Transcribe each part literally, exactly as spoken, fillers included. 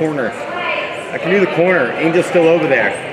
corner. I can do the corner. Angel's still over there.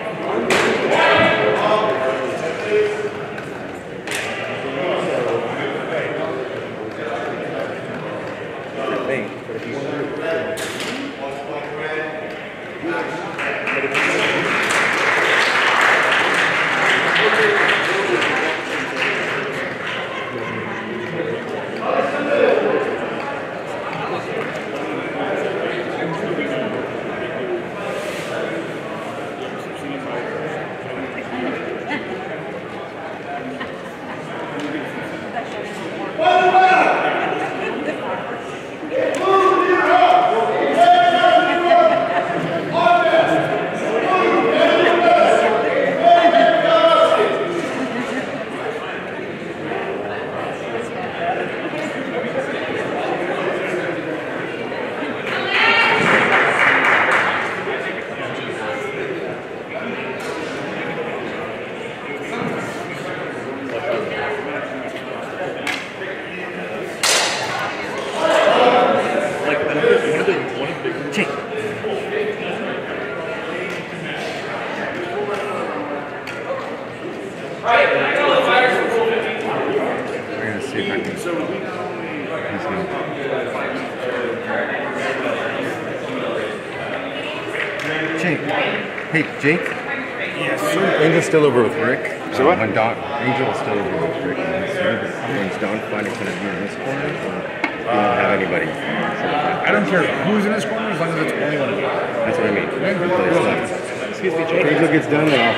Hey, Jake? Yes, sir. Angel's still over with Rick. So what? When Don, Angel's still over with Rick. When's Don finally going to be in this corner? Or you don't have anybody? I don't care who's in this corner as long as it's only one of them. That's what I mean. Excuse me, Jake. Angel gets done, then I'll...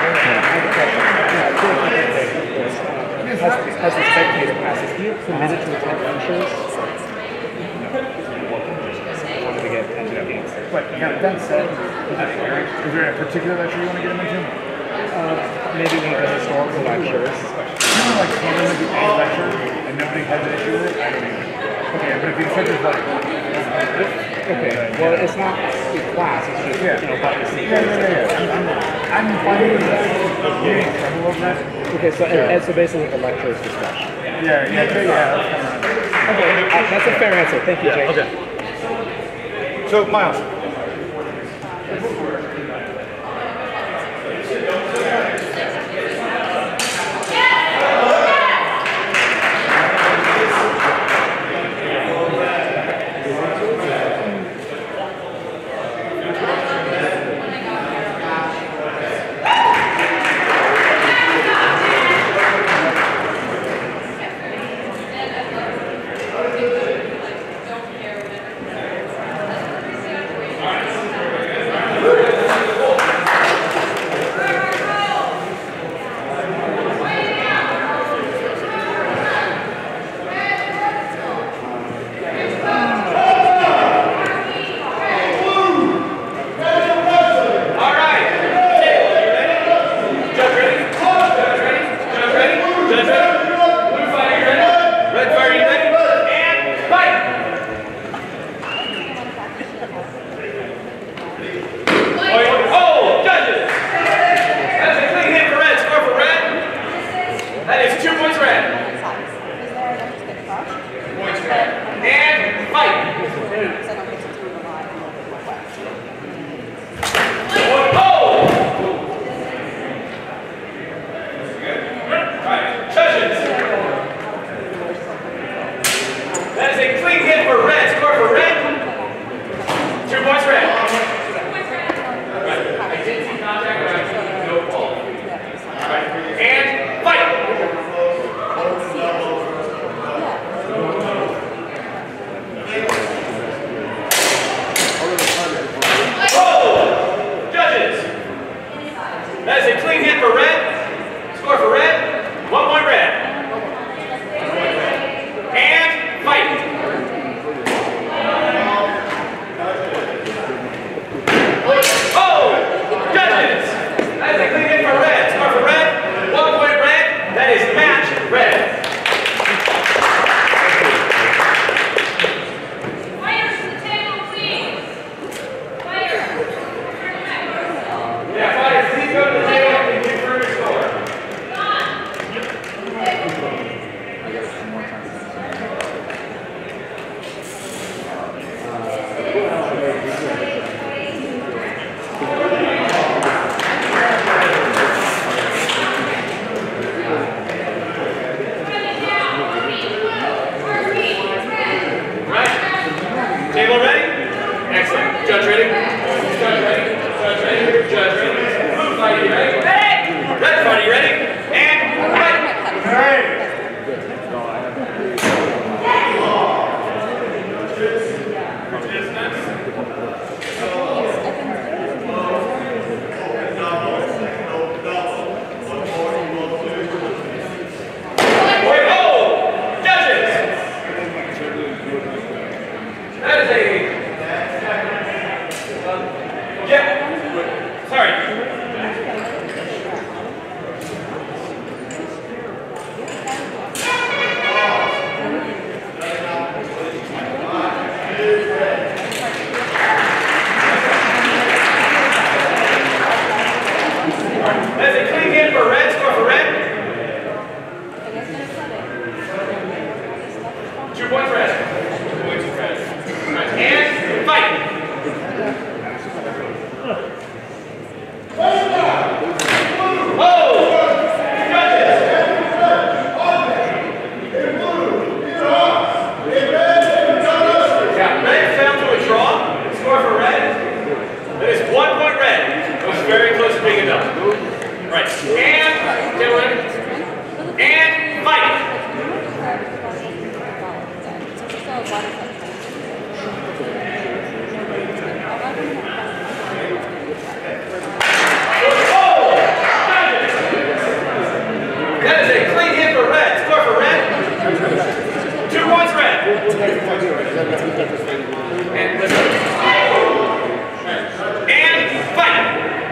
As, as the spectator passes, can you permit it to attack ushers? To get attention against. But yeah, that said, is there a particular lecture you want to get him into? Uh, maybe one of the historical lectures. You know, like one of the A lecture and nobody has an issue with it? I don't even. Okay, but if the instructor's like, okay, well, it's not a class, it's just, yeah. you know, about the seat. Yeah, yeah, yeah. yeah. I'm, I'm fine with that. You ain't trouble over that? Okay, so, yeah. and, so basically the lecture is discussion. Yeah, yeah, yeah. yeah. Okay, uh, that's a fair answer. Thank you, Jake. Yeah, okay. So, Miles. big enough. Right. And Dylan. And fight. That is a clean hit for red. Score for red. Two points red. And and fight.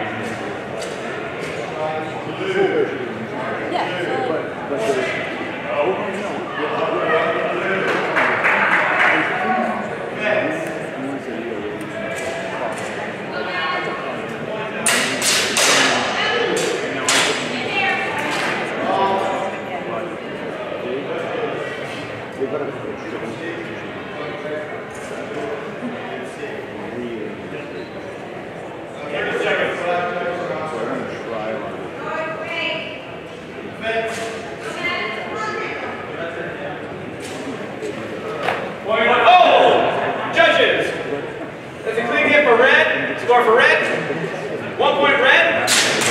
Score for red. One point red.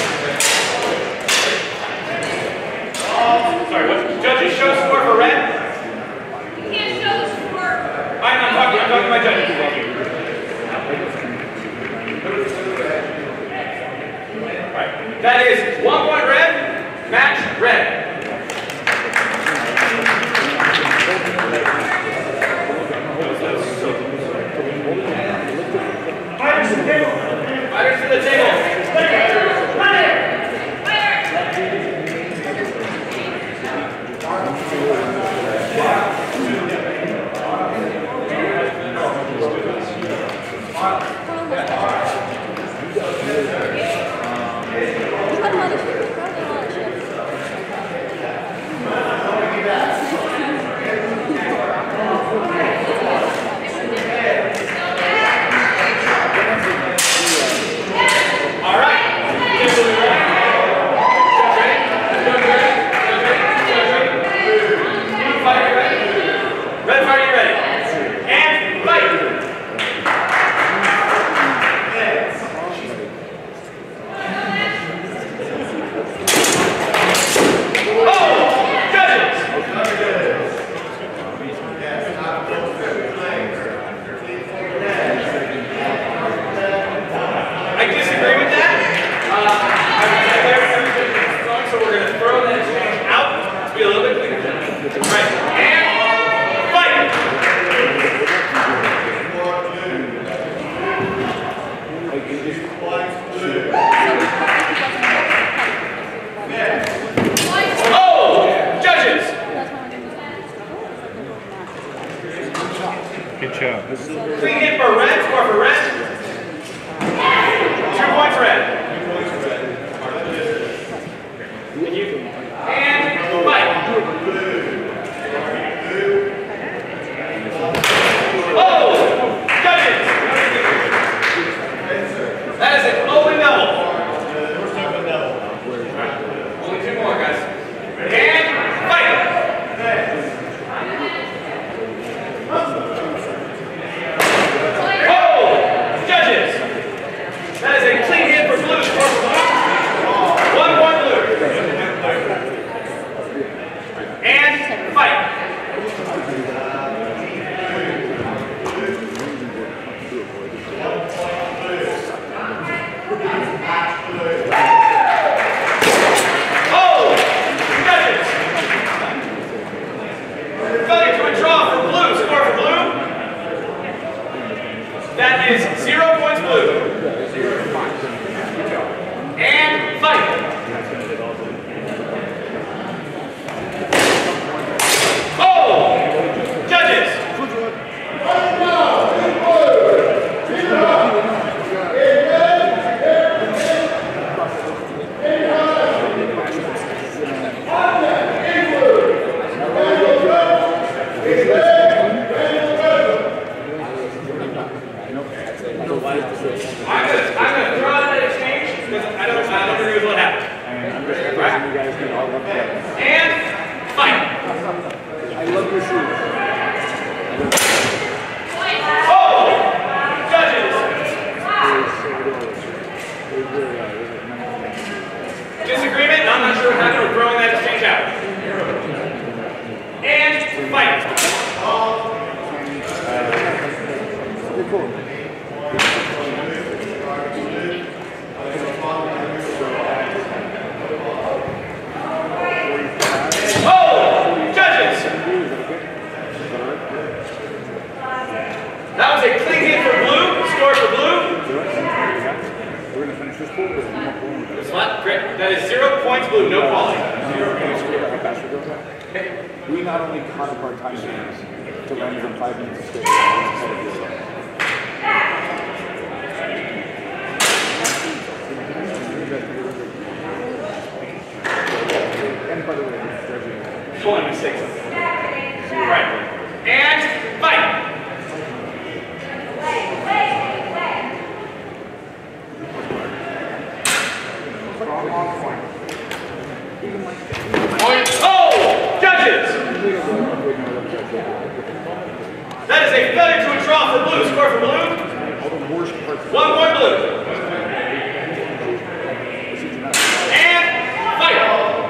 Sorry, what? Judges show score for red. You can't show the score. I'm not talking. I'm talking to my judges. Right. That is one point red. Match red. Fighters to the table. Fighters to the table. Good job. Clean hit for red, score for red. Two points red. Thank you. And fight. Oh! Judges! That is an open double. Only two more, guys. And fight! That is a clean hit for blue. One point blue. And fight. Oh! Judges! Failure to withdraw for blue. Score for blue. That is zero points blue. And fight. Oh! Judges! I'm gonna, I'm gonna throw out that exchange because I don't, I don't agree with what happened. Right. And fight. I love your shoes. Oh! Judges! Disagreement, I'm not sure what happened, we're throwing that exchange out. And fight. Oh, judges. That was a clean hit for blue, score for blue. We're going to finish this pool. Flat, great. That is zero points blue, no quality. We not only caught up our time games to land within five minutes of stage. And by the way, Pulling mistakes. Right. And fight. Oh, judges! That is a failure to a draw for blue. Score for blue. One point blue. And fight.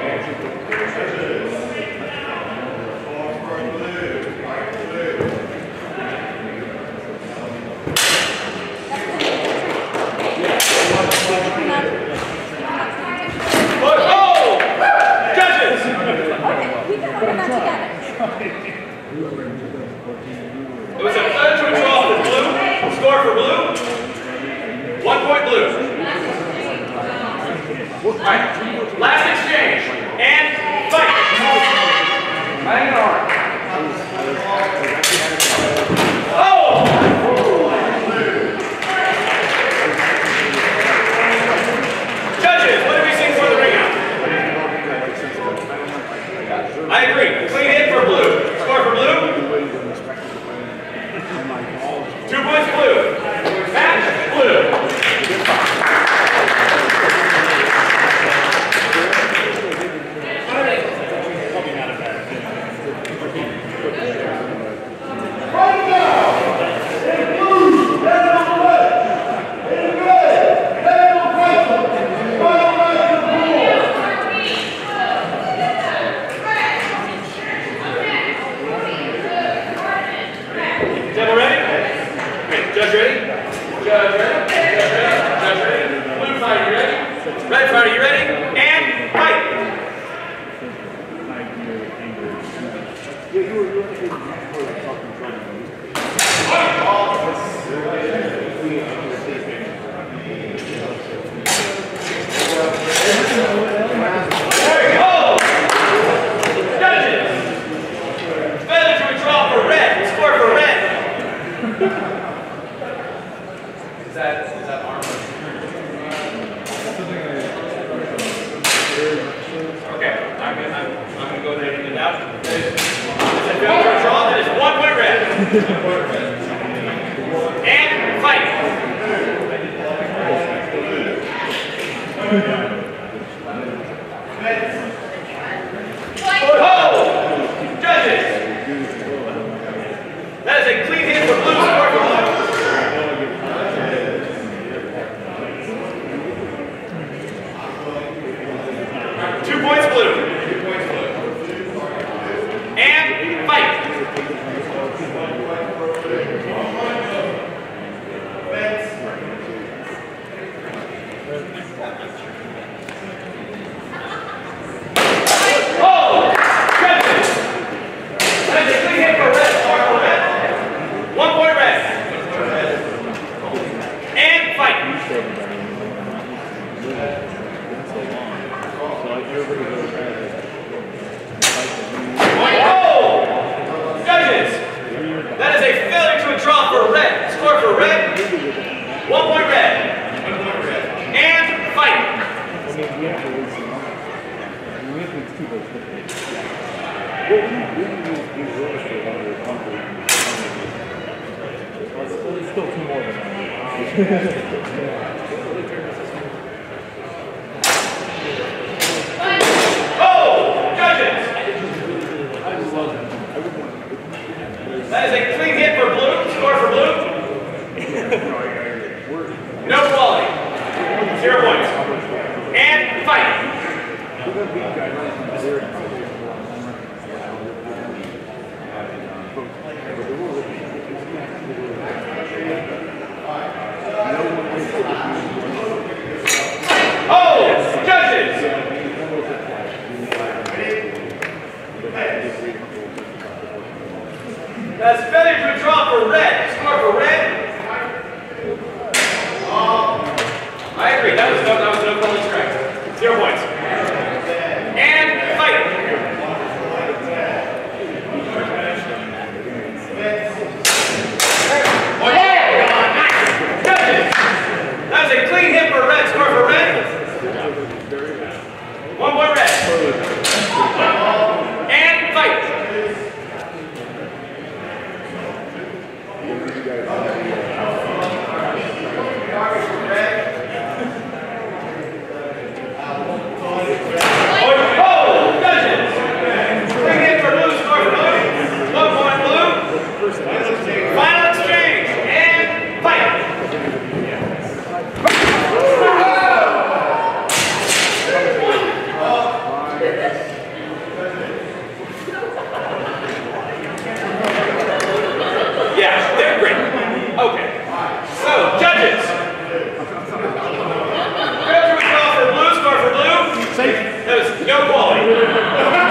It was a failure to a draw for blue. Score for blue. One point blue. All right. Last exchange. And fight. Hang on. Oh! Judges, what did we see before the ring out? I agree. Clean hit for blue. Score for blue. Two points blue. Match blue. Judge ready? Judge ready? Judge ready? Judge ready? Blue fighter, you ready? Red fighter, you ready? And fight! There you go! Judges! Failure to a draw for red. Score for red. Is that, is that armor? Okay, I'm gonna, I'm, I'm gonna go ahead and get it out. That is, that failure to draw, that is one point red. And fight. Oh! Judges! That is a clean hit for blue, score for blue. Two points blue. Two points blue. And fight. Oh! Judges! That is a clean hit for red. Score for red. One point red. And fight. Oh! Judges! That is a failure to a draw for red. Score for red. One point red. And fight. There's still two more than that. Oh! Judges! That is a clean hit for blue. Score for blue. No quality. Zero points. And Oh, judges! That's failure to draw for red. Score for red. I agree. That was no, that was no quality strike. Zero points. And fight. Oh yeah! Judges. That was a clean hit for red. Score for red. One point red. And fight. Final exchange and fight! Yeah, they're great. Okay. So, judges. Failure to draw for blue, score for blue. Safe. That was no quality.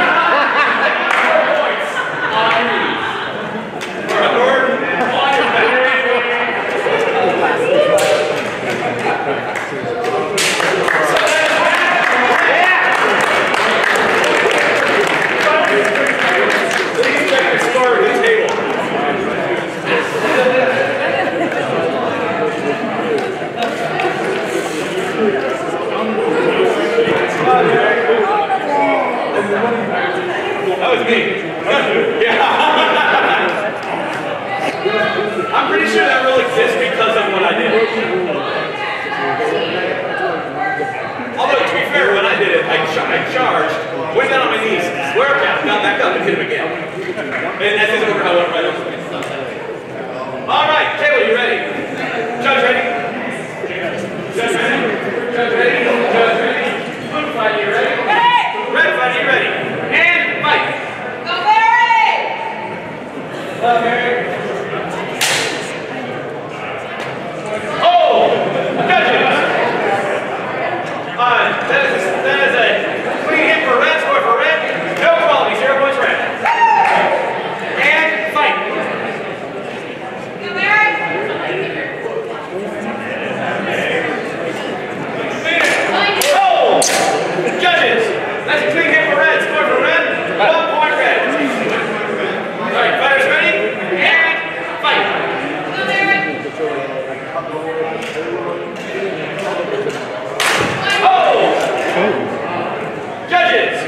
That was me. Yeah. I'm pretty sure that rule exists because of what I did. Although, to be fair, when I did it, I, ch I charged, went down on my knees, square count, got back up, and hit him again. And that isn't over how I went right over. All right, Taylor, you ready? Judge ready? Judge ready? Judge ready? Judge ready? Blue fight, you ready? Red fight, you ready? And fight! Go Barry! Love Barry. Oh! Judges! Uh, that is, that is a clean hit for red, score for red. No quality, zero points red. And fight! Go Barry! Oh! Judges! That's a clean hit for red, score for red. One point red. All right, fighters ready? And fight! Go Barry! Oh! Judges!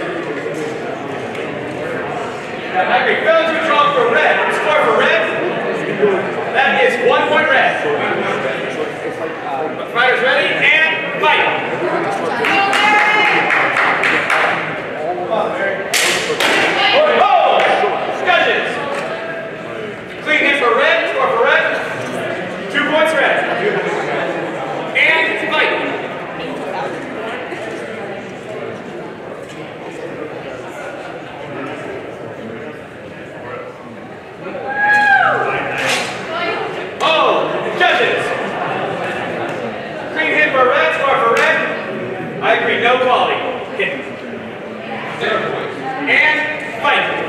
I agree. Failure to draw for red. Score for red. That is one point red. Fighters ready? And fight! Go Barry! Oh! Judges! Clean hit for red. Score for red. Two points red. And fight! Oh! Judges! Clean hit for red. Score for red. I agree. No quality. Hit. Zero points. And fight!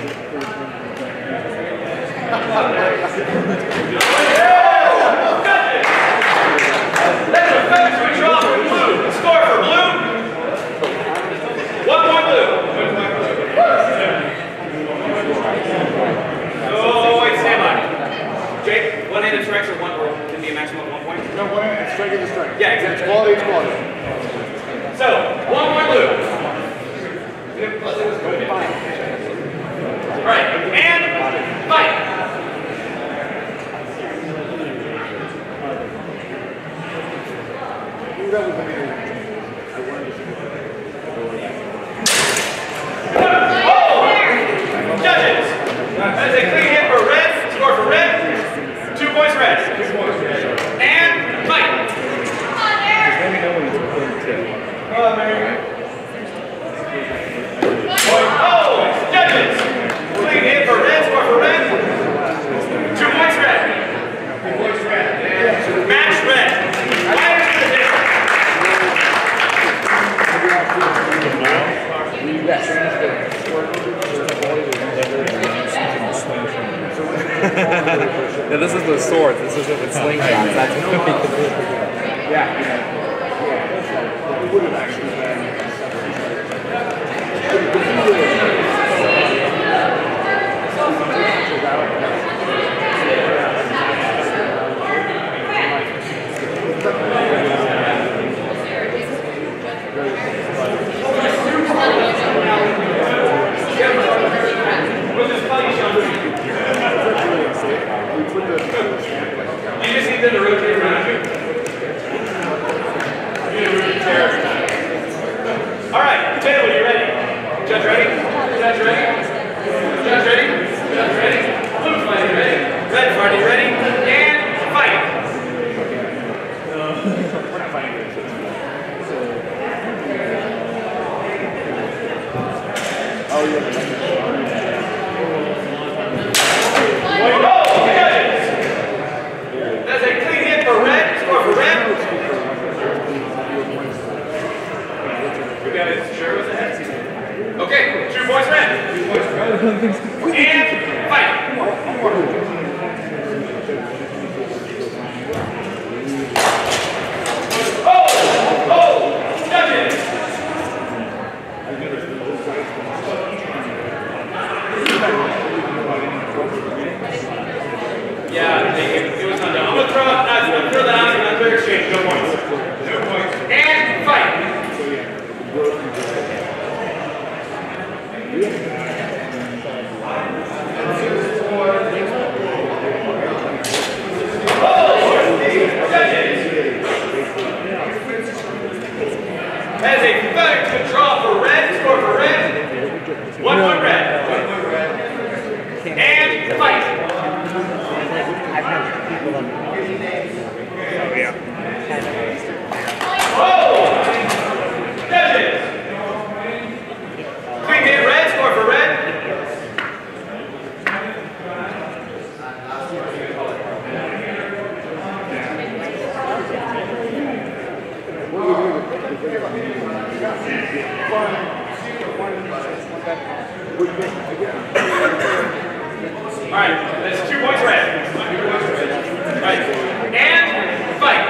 That's a failure to draw for blue. Score for blue. One point blue. Oh, wait, stand by. Jake, one-handed strikes are one, or can be a maximum of one point? No, one strike is a strike. Yeah, exactly. It's quality, it's quality. So, one point blue. Alright, and fight! Oh! Judges! That is a clean hit for red. Score for red. Two points red. And fight! Come on, Barry! Come on, Mary. Yeah, this is with swords. This isn't with slingshots. That's what we could do. Yeah. Yeah. It would have actually been. You just need them to rotate around you. All right, Taylor, you ready? Judge ready? Judge ready? Judge ready? Judge ready? Blue party ready? Red party ready? And fight! Oh, yeah. That's a clean hit for red. Score for red. We got it. Sure was ahead. Okay, two points red. And fight. Oh! Oh! Judges! Yeah, it, it was not done. I'm gonna throw, uh, I'm gonna throw that out and another exchange. No points. No points. And fight. Oh, judges. That is a pathetic good draw for red. Score for red. One point red. One point red. And fight. I've had people on the Oh, yeah. Oh! Judges! Clean hit red, score for red. Alright, that's two points red. Right. And fight.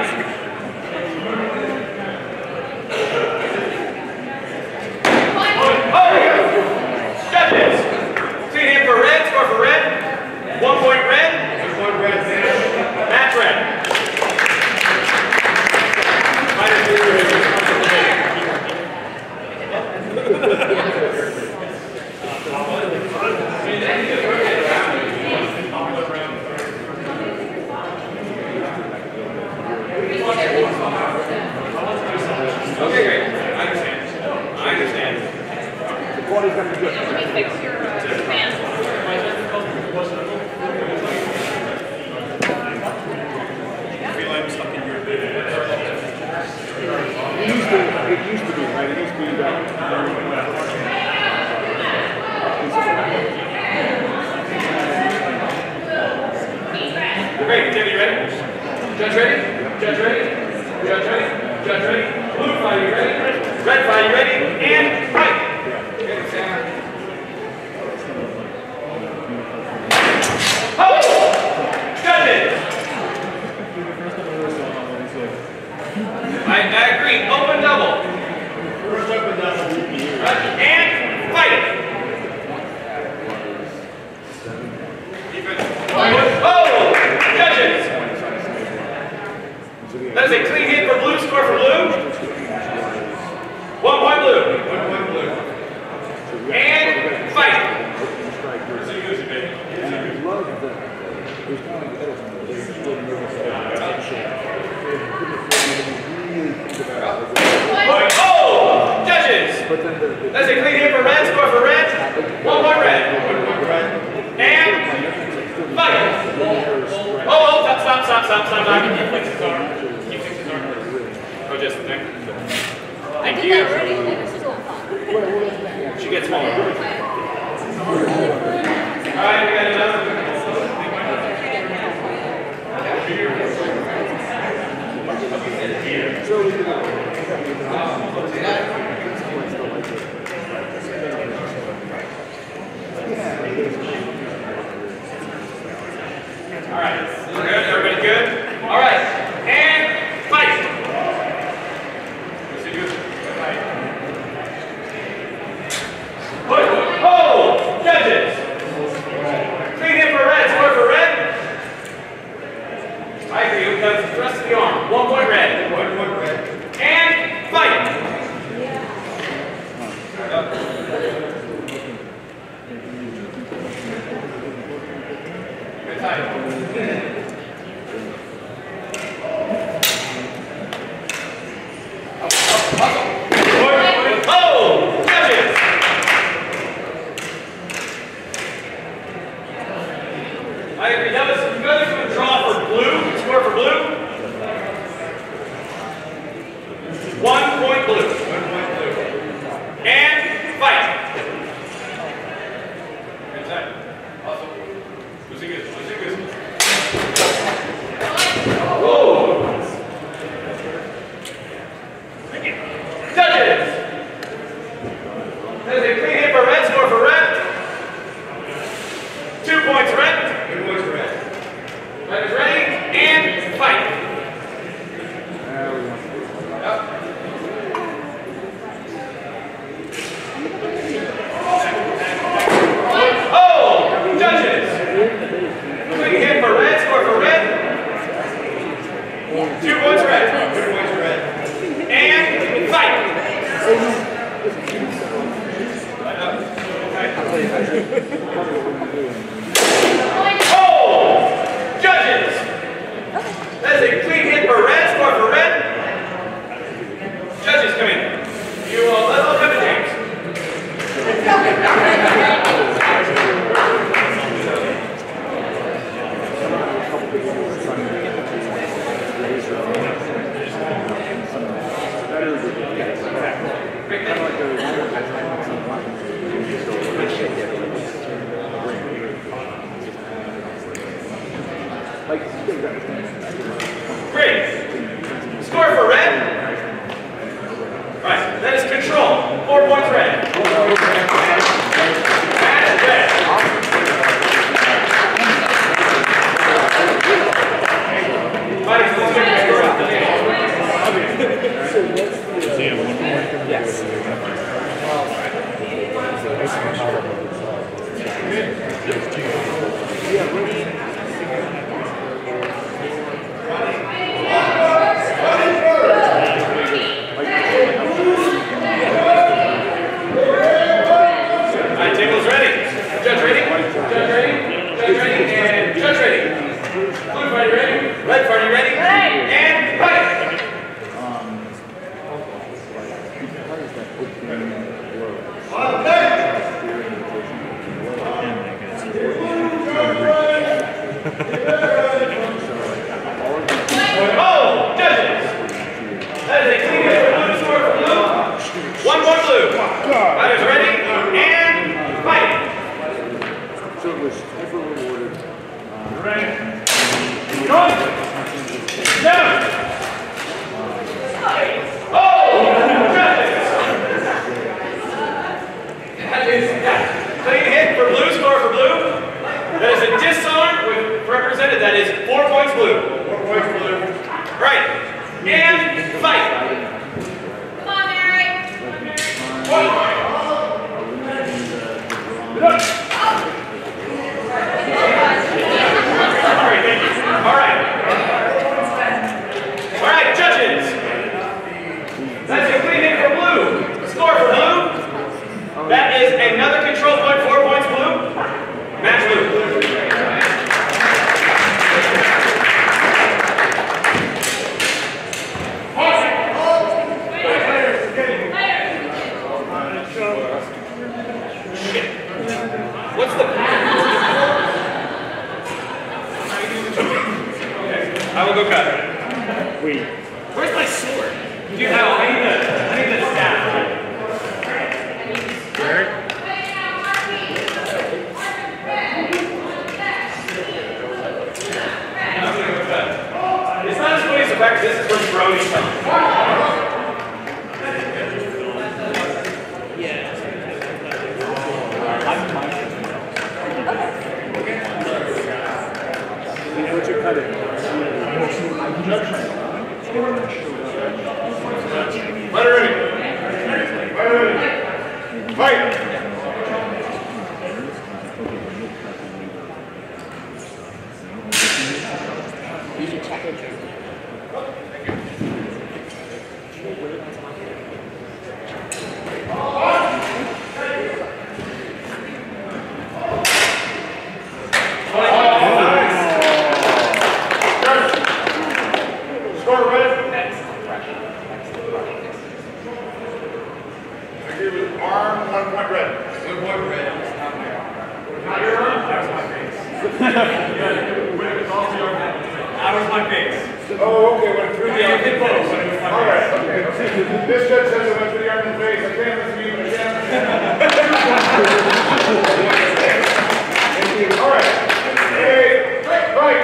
Oh! Judges! Clean hit for red, score for red. One point red. One point red. Match red. Minus two. Okay, great. I understand. I understand. The body's going to be good. Let me fix your uh, fan. It used to, it used to be, right? It used to be that. Great. Tim, you ready? Judge ready? Judge ready? Judge ready? Judge ready? Blue fire, you ready? Red fire, you ready? And fight! Oh! Judges! I, I agree. Open double. First open double. And fight! Oh! Judges! That is a clean hit for blue. Score for blue. One point blue. One point blue. And fight. Oh! Judges! That's a clean hit for red. Score for red. One point red. And fight. Oh, oh, stop, stop, stop, stop, stop, stop. Can you fix his arm? Can you fix his arm? Oh, just a thing. Thank you. She gets smaller. Alright, we got another. Alright. Judges. That is a clean hit for red. Score for red. Two points red. Two points red. Red is ready and fight. Yep. Oh, judges. Clean hit for red. Score for red. Two points red. Two points red. And fight. Oh! Judges! That is a clean hit for red. Score for red. Judges, come in. You will let all come to James. Great. Score for red. Right. That is control. Four points red. That is red. Buddies, let's get this score up to date. Yes. Alright, table's ready. Judge ready. Judge ready. Judge ready. And judge ready. Blue party ready. Red party ready. And fight. Oh, judges! That is a clean hit for blue. Score for blue. One point blue. Fighters ready and fight. So it was ever rewarded. Ready. Going. Down. Oh, judges! That is yeah. Clean hit for blue. Score for blue. That is a disarm with represented. That is four points blue. Four points blue. Right. And fight. Come on, Mary. One. Great, thank you. All right. All right, judges. That's a clean hit for blue. Score for blue. That is another control point. Four points blue. Match blue. What's the I will go cut. Wait. Where's my sword? Dude, how? I need the I need the staff. I'm gonna go cut. It's not as funny as the fact that this is where Brody comes from. What you cut it? Let her ready. Let her ready. Fight. You should check it. That was my face. Oh, okay, went through the Yeah, arm. hit close. When it was my All right, face. okay. This judge says it went through the arm and face. I can't listen to you again. All right. Hey, fight.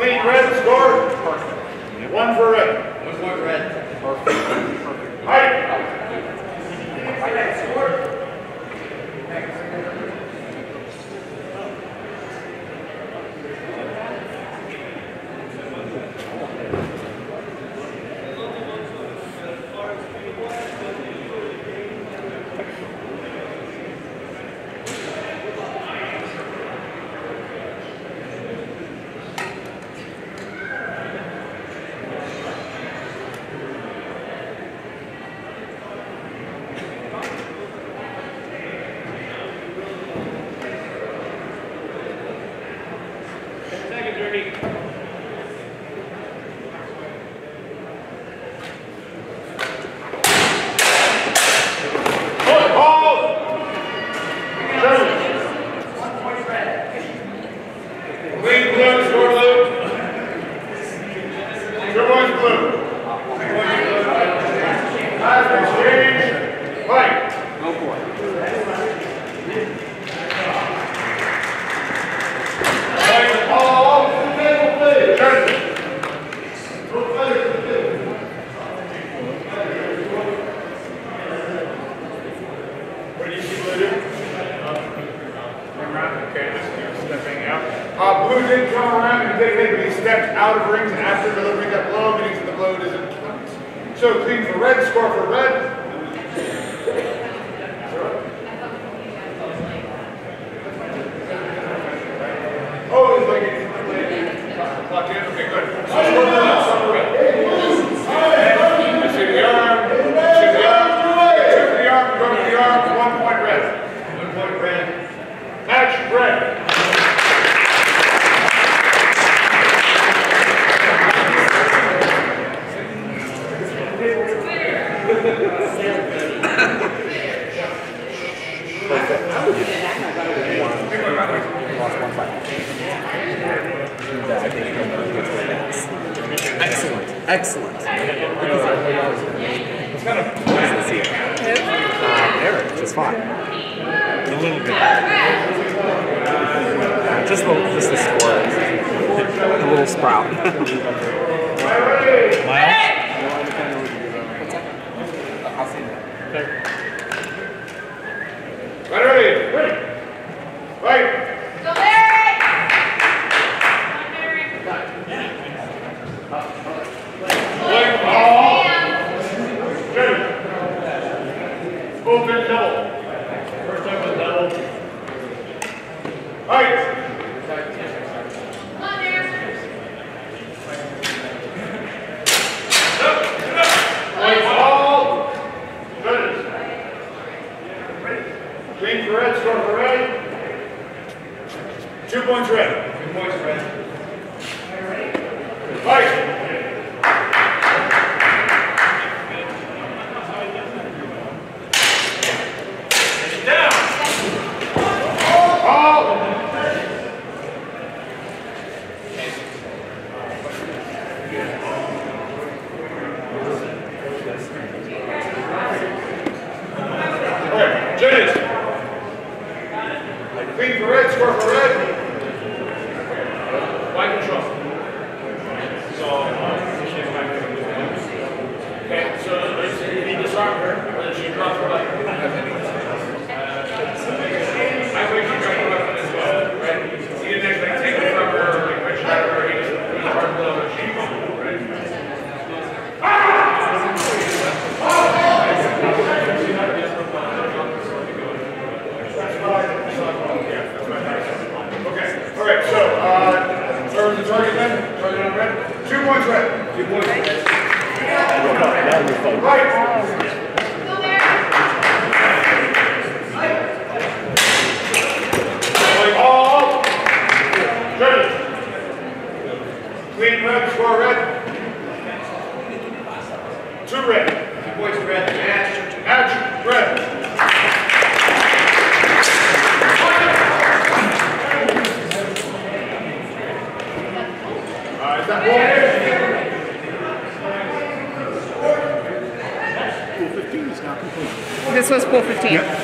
Clean red, score. One for red. One point red. Height. Uh, blue did come around and indicated that he stepped out of rings after delivering that blow, meaning that the blow doesn't count. So clean for red, score for red. Oh, it's like it's clock in. Okay, good. So score for red, score for red. Shoot the arm, shoot the arm, shoot the arm, go to the arm, one point red. One point red. Match red. Excellent, excellent. It's kind of nice to see it. Uh, Eric, just fine. A little bit. Just the, just the score. The little sprout. Miles? I'll see that. Ready? Ready. Right. Go Larry! Play ball. Good. Open double. First time with double. Right. Come on, Larry. Play ball. Good. Green for red, score for red. Two points red. Two points red. Fight. Down. Ball. Okay, judges. Green for red, score for red. White control. So, okay, so you disarm her, or does she drop her weapon? I think she dropped her weapon as well, right? He didn't actually take it from her, or like push it out of her, he just really hard blow and she fumbled, right? Okay, all right, so, uh, where was the target then? Target on red? Two points red. Two points red. Right. Go Larry! Play ball. Good. Clean red, score red. Two red. Two points red. Match. Match red. Uh, is that ball? Pool fifteen is now complete. This was pool fifteen. Yep.